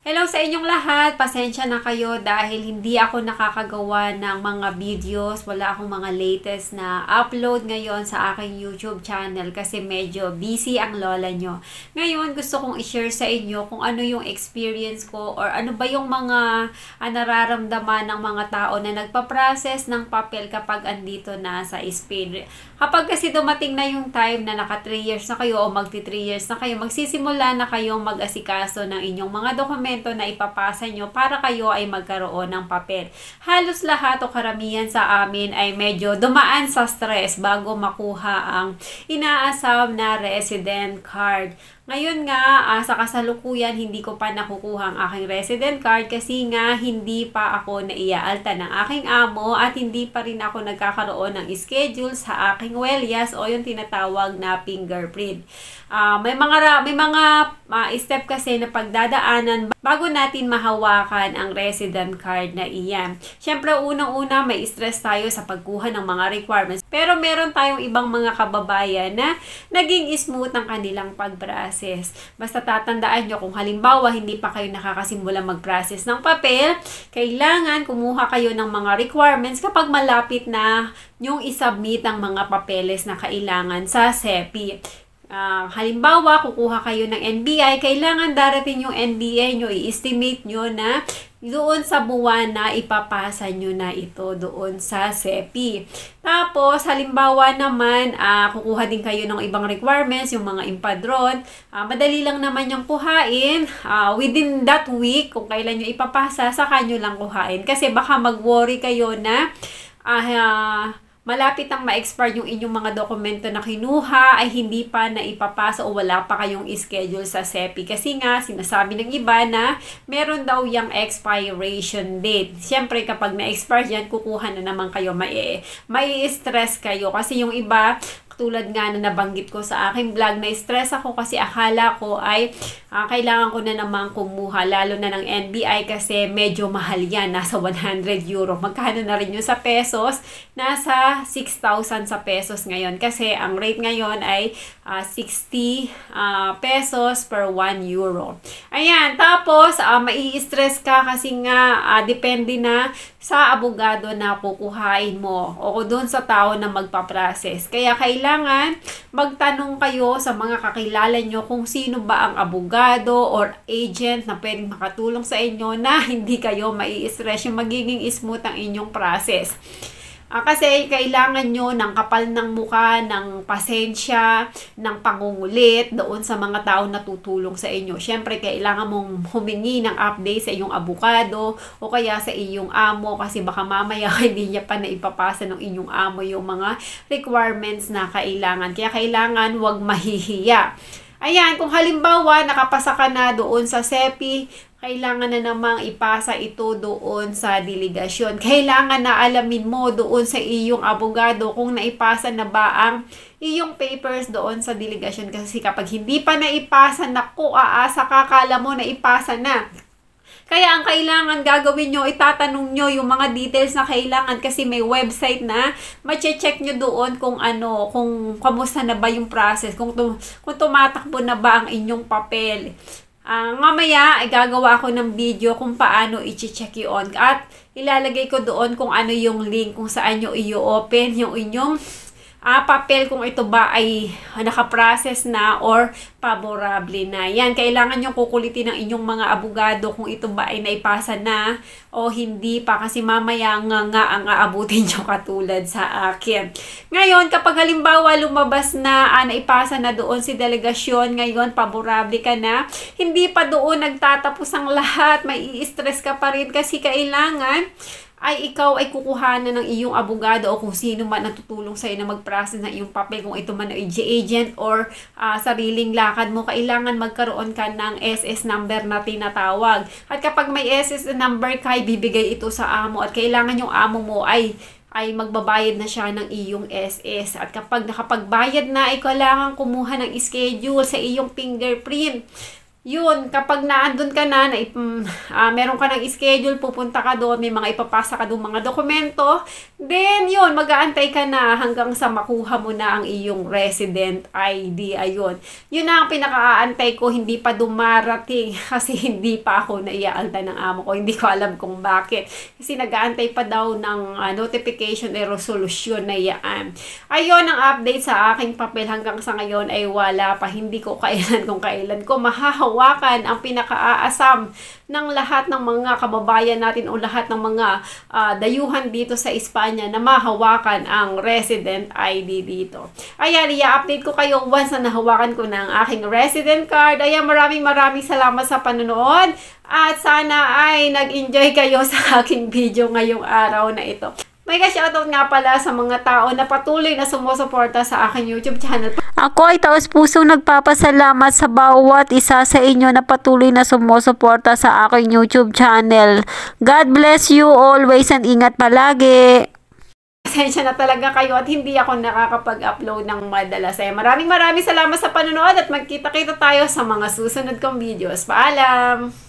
Hello sa inyong lahat. Pasensya na kayo dahil hindi ako nakakagawa ng mga videos. Wala akong mga latest na upload ngayon sa aking YouTube channel kasi medyo busy ang lola nyo. Ngayon, gusto kong i-share sa inyo kung ano yung experience ko or ano ba yung mga nararamdaman ng mga tao na nagpa-process ng papel kapag andito na sa Spain. Kapag kasi dumating na yung time na naka 3 years na kayo o magti 3 years na kayo, magsisimula na kayong mag-asikaso ng inyong mga dokumento na ipapasa nyo para kayo ay magkaroon ng papel. Halos lahat o karamihan sa amin ay medyo dumaan sa stress bago makuha ang inaasam na resident card. Ngayon nga, sa kasalukuyan, hindi ko pa nakukuha ang aking resident card kasi nga hindi pa ako naiaalta ng aking amo at hindi pa rin ako nagkakaroon ng schedule sa aking welyas o yung tinatawag na fingerprint. May mga step kasi na pagdadaanan bago natin mahawakan ang resident card na iyan. Siyempre, unang-una may stress tayo sa pagkuha ng mga requirements. Pero meron tayong ibang mga kababayan na naging smooth ang kanilang pag-process. Basta tatandaan nyo kung halimbawa hindi pa kayo nakakasimula mag-process ng papel, kailangan kumuha kayo ng mga requirements kapag malapit na yung isubmit ang mga papeles na kailangan sa SEPI. Halimbawa, kukuha kayo ng NBI, kailangan darating yung NBI nyo, i-estimate nyo na doon sa buwan na ipapasa nyo na ito doon sa SEPI. Tapos, halimbawa naman, kukuha din kayo ng ibang requirements, yung mga impadron. Madali lang naman yung kuhain. Within that week, kung kailan nyo ipapasa, saka nyo lang kuhain. Kasi baka mag-worry kayo na malapit ang ma-expire yung inyong mga dokumento na kinuha ay hindi pa na ipapasa o wala pa kayong schedule sa SEPI. Kasi nga, sinasabi ng iba na meron daw yung expiration date. Siyempre, kapag na-expire yan, kukuha na naman kayo. Mai-stress kayo. Kasi yung iba, tulad nga na nabanggit ko sa aking vlog, na-stress ako kasi akala ko ay kailangan ko na naman kumuha, lalo na ng NBI kasi medyo mahal yan, nasa 100 euro. Magkano na rin yun sa pesos? Nasa 6,000 sa pesos ngayon kasi ang rate ngayon ay 60 pesos per 1 euro. Ayan, tapos mai-stress ka kasi nga depende na sa abogado na kukuhain mo o doon sa tao na magpa-process. Kaya kailangan magtanong kayo sa mga kakilala nyo kung sino ba ang abogado or agent na pwedeng makatulong sa inyo na hindi kayo mai-stress, yung magiging smooth ang inyong process. Kasi kailangan nyo ng kapal ng muka, ng pasensya, ng pangungulit doon sa mga tao na tutulong sa inyo. Siyempre, kailangan mong humingi ng update sa iyong abogado o kaya sa iyong amo kasi baka mamaya hindi niya pa na ipapasa ng inyong amo yung mga requirements na kailangan. Kaya kailangan huwag mahihiya. Ayan, kung halimbawa nakapasa ka na doon sa SEPI, kailangan na namang ipasa ito doon sa delegasyon. Kailangan na alamin mo doon sa iyong abogado kung naipasa na ba ang iyong papers doon sa delegasyon. Kasi kapag hindi pa naipasa, naku, aasa ka, kala mo naipasa na. Kaya ang kailangan gagawin nyo, itatanong nyo yung mga details na kailangan kasi may website na mache-check nyo doon kung kung kamusta na ba yung process, kung tumatakbo na ba ang inyong papel. Mamaya ay gagawa ako ng video kung paano i-check yun at ilalagay ko doon kung ano yung link kung saan nyo i-open yung inyong papel kung ito ba ay nakaprocess na or favorable na. Yan, kailangan nyo kukulitin ng inyong mga abogado kung ito ba ay naipasa na o hindi pa kasi mamaya nga ang aabutin nyo katulad sa akin. Ngayon, kapag halimbawa lumabas na naipasa na doon si delegasyon, ngayon favorable ka na, hindi pa doon nagtatapos ang lahat, may i-stress ka pa rin kasi kailangan ay ikaw ay kukuhanan ng iyong abogado o kung sino man ang tutulong sa'yo na mag-process ng iyong papel, kung ito man ay agent or sariling lakad mo, kailangan magkaroon ka ng SS number na tinatawag. At kapag may SS number ka, ibibigay ito sa amo at kailangan yung amo mo ay magbabayad na siya ng iyong SS. At kapag nakapagbayad na, ay kailangan kumuha ng schedule sa iyong fingerprint. yun, kapag naandun ka na, meron ka ng schedule, pupunta ka doon, may mga ipapasa ka doon mga dokumento, then yun, mag-aantay ka na hanggang sa makuha mo na ang iyong resident ID. Ayun. Yun na ang pinaka-aantay ko, hindi pa dumarating kasi hindi pa ako naiaalta ng amo ko. Hindi ko alam kung bakit. Kasi nag-aantay pa daw ng notification e resolution na yan. Ayun ang update sa aking papel hanggang sa ngayon ay wala pa. Hindi ko kailan kung kailan ko mahahawakan ang pinaka-aasam ng lahat ng mga kababayan natin o lahat ng mga dayuhan dito sa Espanya na mahawakan ang resident ID dito. Ayan, i-update ko kayo once na nahawakan ko na ang aking resident card. Ayan, maraming salamat sa panonood at sana ay nag-enjoy kayo sa aking video ngayong araw na ito. May ka-shoutout nga pala sa mga tao na patuloy na sumusuporta sa aking YouTube channel. Ako ay taos-pusong nagpapasalamat sa bawat isa sa inyo na patuloy na sumusuporta sa aking YouTube channel. God bless you always and ingat palagi. Pasensya na talaga kayo at hindi ako nakakapag-upload ng madalas. Maraming salamat sa panonood at magkita-kita tayo sa mga susunod kong videos. Paalam!